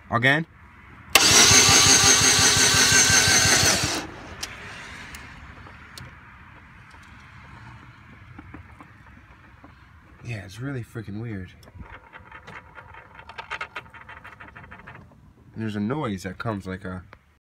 Again. Yeah, it's really freaking weird. And there's a noise that comes like a